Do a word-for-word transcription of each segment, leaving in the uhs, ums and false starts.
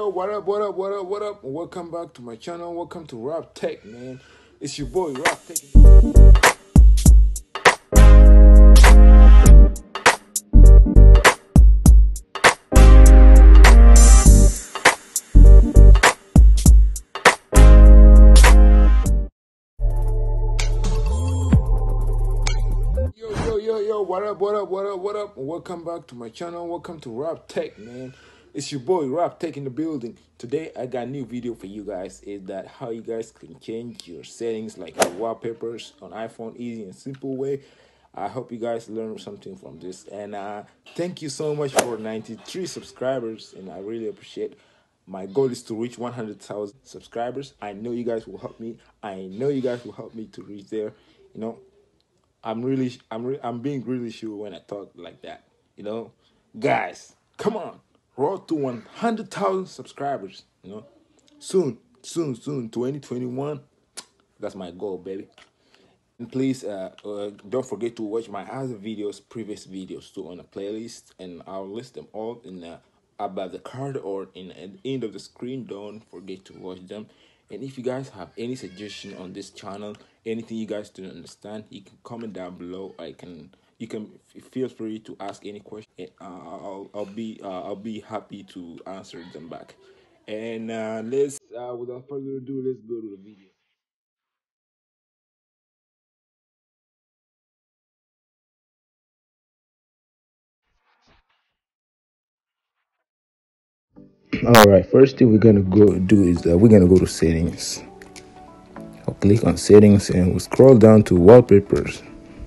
yo, what up, what up, what up, what up? Welcome back to my channel. Welcome to Rap Tech, man. It's your boy, Rap Tech. Yo, yo, yo, yo, what up, what up, what up, what up? Welcome back to my channel. Welcome to Rap Tech, man. It's your boy Rap Tech in the building. Today I got a new video for you guys. Is that how you guys can change your settings, like your wallpapers on iPhone, easy and simple way. I hope you guys learn something from this, and uh thank you so much for ninety-three subscribers, and I really appreciate it. My goal is to reach one hundred thousand subscribers. I know you guys will help me. I know you guys will help me to reach there. You know, I'm really, I'm, re I'm being really sure when I talk like that. You know, guys, come on, road to one hundred thousand subscribers. You know, soon, soon, soon, twenty twenty-one. That's my goal, baby. And please, uh, uh, don't forget to watch my other videos, previous videos too, on a playlist, and I'll list them all in uh, above the card or in at the end of the screen. Don't forget to watch them. And if you guys have any suggestion on this channel, anything you guys don't understand, you can comment down below. I can, you can feel free to ask any question. And, uh, I'll, I'll be, uh, I'll be happy to answer them back. And uh, let's, uh, without further ado, let's go to the video. All right, first thing we're gonna go do is uh, we're gonna go to settings. I'll click on settings and we'll scroll down to wallpapers.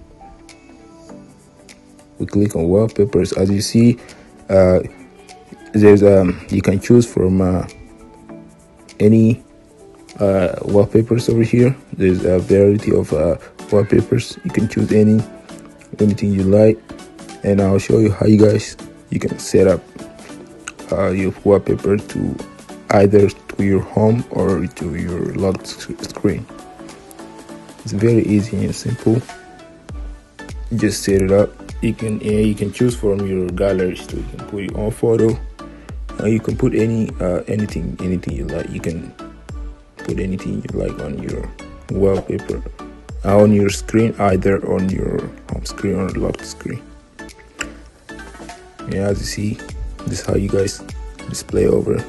We click on wallpapers. As you see, uh, there's um you can choose from uh, any uh, wallpapers over here. There's a variety of uh, wallpapers. You can choose any anything you like, and I'll show you how you guys you can set up uh, your wallpaper to either to your home or to your locked screen. It's very easy and simple. You just set it up. You can uh, you can choose from your galleries too. You can put your own photo. Uh, you can put any uh, anything anything you like. You can put anything you like on your wallpaper, uh, on your screen, either on your home screen or locked screen. Yeah, as you see, this is how you guys display over.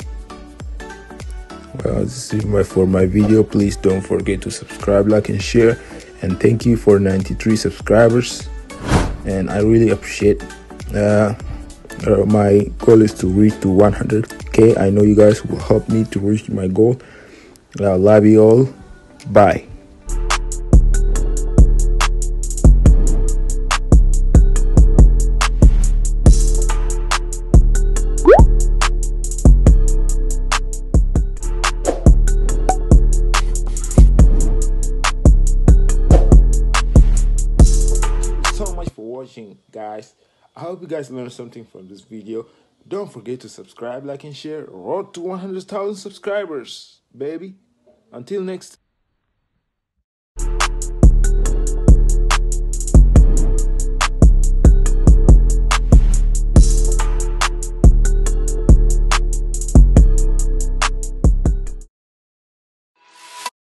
Well, this is my for my video. Please don't forget to subscribe, like, and share. And thank you for ninety-three subscribers. And I really appreciate. Uh, uh, my goal is to reach to one hundred K. I know you guys will help me to reach my goal. I love you all. Bye. So much for watching, guys. I hope you guys learned something from this video. Don't forget to subscribe, like, and share. Road to one hundred thousand subscribers, baby. Until next time.